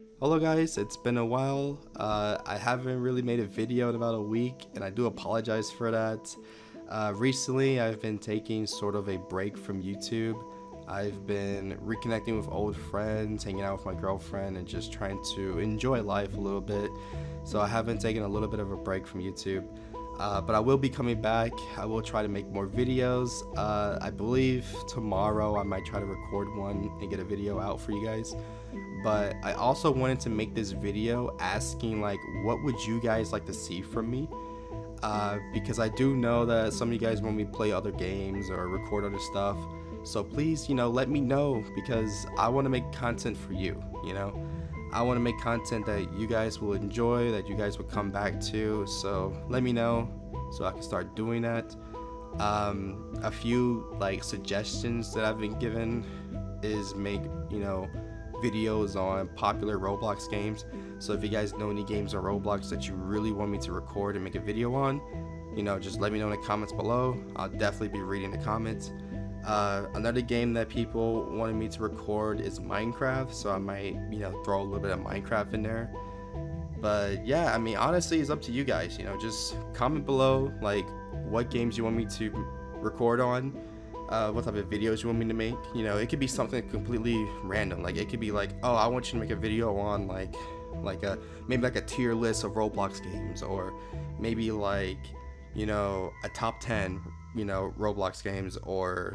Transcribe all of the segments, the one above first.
Hello guys, it's been a while. I haven't really made a video in about a week, and I do apologize for that. Recently, I've been taking sort of a break from YouTube. I've been reconnecting with old friends, hanging out with my girlfriend, and just trying to enjoy life a little bit. So I have been taking a little bit of a break from YouTube. But I will be coming back. I will try to make more videos. I believe tomorrow I might try to record one and get a video out for you guys. But I also wanted to make this video asking like what would you guys like to see from me, because I do know that some of you guys want me to play other games or record other stuff, so please let me know, because I want to make content for you. I want to make content that you guys will enjoy, that you guys will come back to, so let me know so I can start doing that. A few like suggestions that I've been given is make videos on popular Roblox games. So if you guys know any games on Roblox that you really want me to record and make a video on, just let me know in the comments below. I'll definitely be reading the comments. Another game that people wanted me to record is Minecraft, so I might throw a little bit of Minecraft in there. But yeah, I mean, honestly, it's up to you guys. Just comment below like what games you want me to record on, what type of videos you want me to make. It could be something completely random. Like it could be like, oh, I want you to make a video on maybe like a tier list of Roblox games, or maybe like a top 10 Roblox games, or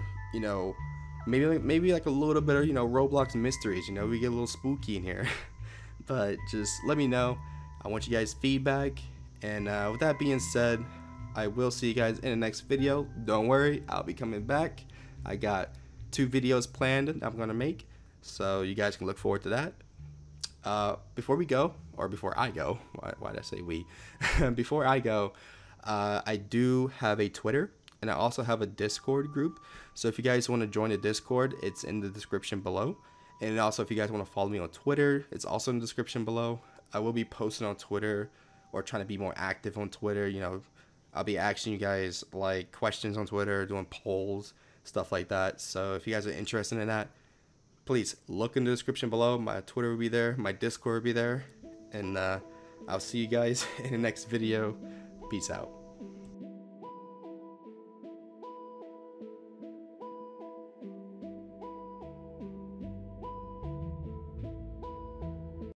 maybe like a little bit of Roblox mysteries. We get a little spooky in here. But just let me know. I want you guys feedback, and with that being said, I will see you guys in the next video. Don't worry, I'll be coming back. I got 2 videos planned I'm gonna make, so you guys can look forward to that. Before I go, why did I say we? Before I go, I do have a Twitter, and I also have a Discord group. So if you guys want to join the Discord, it's in the description below. And also, if you guys want to follow me on Twitter, it's also in the description below. I will be posting on Twitter, or trying to be more active on Twitter. I'll be asking you guys like questions on Twitter, doing polls, stuff like that. So if you guys are interested in that, please look in the description below. My Twitter will be there, my Discord will be there, and I'll see you guys in the next video. Peace out.